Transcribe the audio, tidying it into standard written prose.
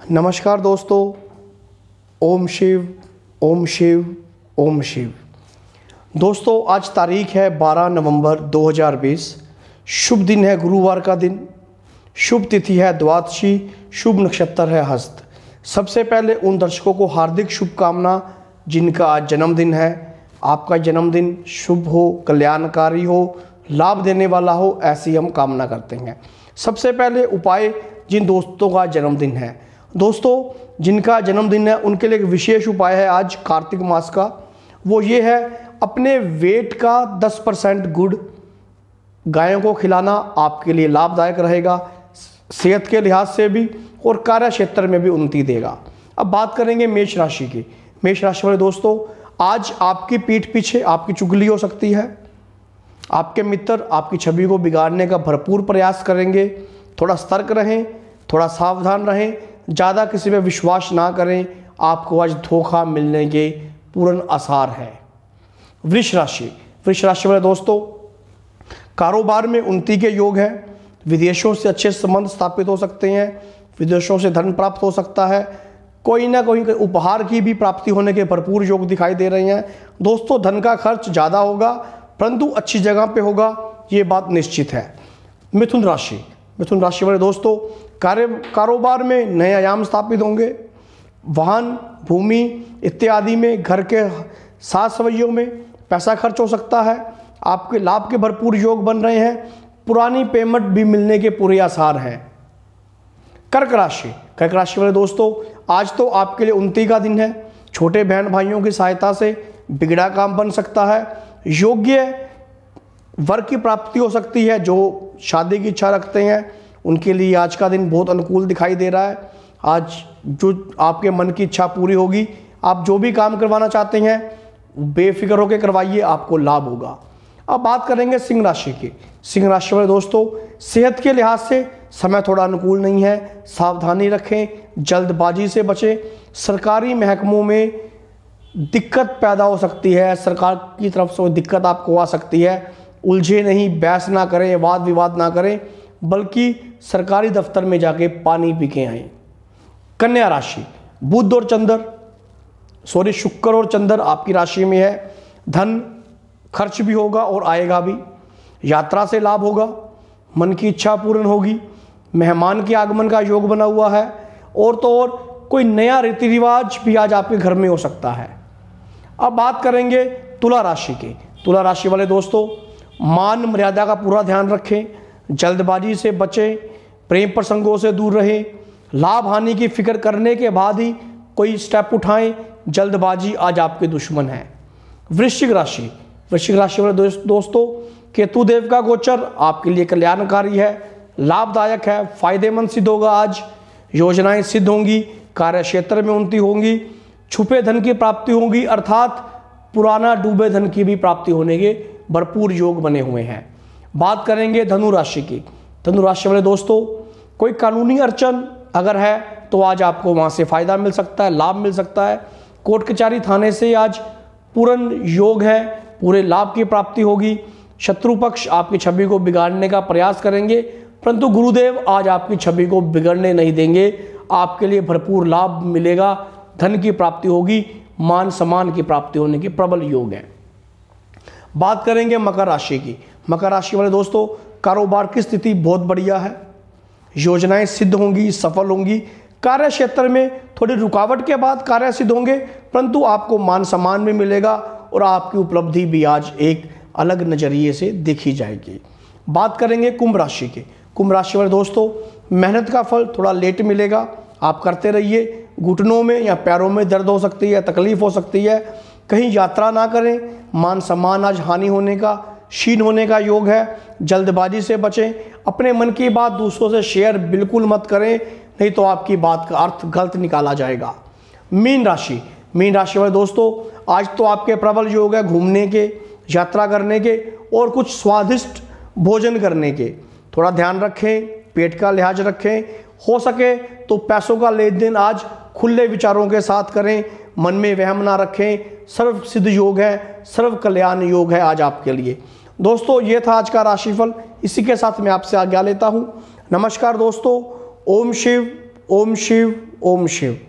नमस्कार दोस्तों। ओम शिव ओम शिव ओम शिव। दोस्तों आज तारीख है 12 नवंबर 2020। शुभ दिन है गुरुवार का दिन। शुभ तिथि है द्वादशी। शुभ नक्षत्र है हस्त। सबसे पहले उन दर्शकों को हार्दिक शुभकामना जिनका आज जन्मदिन है। आपका जन्मदिन शुभ हो, कल्याणकारी हो, लाभ देने वाला हो, ऐसी हम कामना करते हैं। सबसे पहले उपाय जिन दोस्तों का जन्मदिन है, दोस्तों जिनका जन्मदिन है उनके लिए एक विशेष उपाय है आज कार्तिक मास का। वो ये है, अपने वेट का 10% गुड़ गायों को खिलाना आपके लिए लाभदायक रहेगा, सेहत के लिहाज से भी और कार्य क्षेत्र में भी उन्नति देगा। अब बात करेंगे मेष राशि की। मेष राशि वाले दोस्तों, आज आपकी पीठ पीछे आपकी चुगली हो सकती है। आपके मित्र आपकी छवि को बिगाड़ने का भरपूर प्रयास करेंगे। थोड़ा सतर्क रहें, थोड़ा सावधान रहें, ज़्यादा किसी पे विश्वास ना करें। आपको आज धोखा मिलने के पूर्ण आसार है। वृष राशि वाले दोस्तों, कारोबार में उन्नति के योग है। विदेशों से अच्छे संबंध स्थापित हो सकते हैं। विदेशों से धन प्राप्त हो सकता है। कोई ना कोई उपहार की भी प्राप्ति होने के भरपूर योग दिखाई दे रहे हैं। दोस्तों धन का खर्च ज़्यादा होगा परंतु अच्छी जगह पे होगा, ये बात निश्चित है। मिथुन राशि वाले दोस्तों, कारोबार में नए आयाम स्थापित होंगे। वाहन, भूमि इत्यादि में घर के साथ सवैयों में पैसा खर्च हो सकता है। आपके लाभ के भरपूर योग बन रहे हैं। पुरानी पेमेंट भी मिलने के पूरे आसार हैं। कर्क राशि वाले दोस्तों, आज तो आपके लिए उन्नति का दिन है। छोटे बहन भाइयों की सहायता से बिगड़ा काम बन सकता है। योग्य वर्ग की प्राप्ति हो सकती है। जो शादी की इच्छा रखते हैं उनके लिए आज का दिन बहुत अनुकूल दिखाई दे रहा है। आज जो आपके मन की इच्छा पूरी होगी। आप जो भी काम करवाना चाहते हैं बेफिक्र होकर करवाइए, आपको लाभ होगा। अब बात करेंगे सिंह राशि की। सिंह राशि वाले दोस्तों, सेहत के लिहाज से समय थोड़ा अनुकूल नहीं है। सावधानी रखें, जल्दबाजी से बचें। सरकारी महकमों में दिक्कत पैदा हो सकती है। सरकार की तरफ से दिक्कत आपको आ सकती है। उलझे नहीं, बहस ना करें, वाद विवाद ना करें, बल्कि सरकारी दफ्तर में जाके पानी पी के आएँ। कन्या राशि, शुक्र और चंद्र आपकी राशि में है। धन खर्च भी होगा और आएगा भी। यात्रा से लाभ होगा। मन की इच्छा पूर्ण होगी। मेहमान के आगमन का योग बना हुआ है। और तो और कोई नया रीति रिवाज भी आज आपके घर में हो सकता है। अब बात करेंगे तुला राशि की। तुला राशि वाले दोस्तों, मान मर्यादा का पूरा ध्यान रखें। जल्दबाजी से बचें। प्रेम प्रसंगों से दूर रहें। लाभ हानि की फिक्र करने के बाद ही कोई स्टेप उठाएं। जल्दबाजी आज आपके दुश्मन है। वृश्चिक राशि वाले दोस्तों, केतु देव का गोचर आपके लिए कल्याणकारी है, लाभदायक है, फायदेमंद सिद्ध होगा। आज योजनाएं सिद्ध होंगी। कार्य क्षेत्र में उन्नति होंगी। छुपे धन की प्राप्ति होगी, अर्थात पुराना डूबे धन की भी प्राप्ति होने के भरपूर योग बने हुए हैं। बात करेंगे धनु राशि की। धनु राशि वाले दोस्तों, कोई कानूनी अड़चन अगर है तो आज आपको वहां से फायदा मिल सकता है, लाभ मिल सकता है। कोर्ट कचहरी थाने से आज पूर्ण योग है, पूरे लाभ की प्राप्ति होगी। शत्रु पक्ष आपकी छवि को बिगाड़ने का प्रयास करेंगे परंतु गुरुदेव आज आपकी छवि को बिगड़ने नहीं देंगे। आपके लिए भरपूर लाभ मिलेगा। धन की प्राप्ति होगी। मान सम्मान की प्राप्ति होने के प्रबल योग है। बात करेंगे मकर राशि की। मकर राशि वाले दोस्तों, कारोबार की स्थिति बहुत बढ़िया है। योजनाएं सिद्ध होंगी, सफल होंगी। कार्य क्षेत्र में थोड़ी रुकावट के बाद कार्य सिद्ध होंगे परंतु आपको मान सम्मान भी मिलेगा और आपकी उपलब्धि भी आज एक अलग नजरिए से देखी जाएगी। बात करेंगे कुंभ राशि की। कुंभ राशि वाले दोस्तों, मेहनत का फल थोड़ा लेट मिलेगा। आप करते रहिए। घुटनों में या पैरों में दर्द हो सकती है, तकलीफ हो सकती है। कहीं यात्रा ना करें। मान सम्मान आज हानि होने का, क्षीण होने का योग है। जल्दबाजी से बचें। अपने मन की बात दूसरों से शेयर बिल्कुल मत करें, नहीं तो आपकी बात का अर्थ गलत निकाला जाएगा। मीन राशि वाले दोस्तों, आज तो आपके प्रबल योग है घूमने के, यात्रा करने के और कुछ स्वादिष्ट भोजन करने के। थोड़ा ध्यान रखें, पेट का लिहाज रखें। हो सके तो पैसों का लेन देन आज खुले विचारों के साथ करें। मन में वहम ना रखें। सर्व सिद्ध योग है, सर्व कल्याण योग है आज आपके लिए। दोस्तों ये था आज का राशिफल। इसी के साथ मैं आपसे आज्ञा लेता हूँ। नमस्कार दोस्तों। ओम शिव ओम शिव ओम शिव।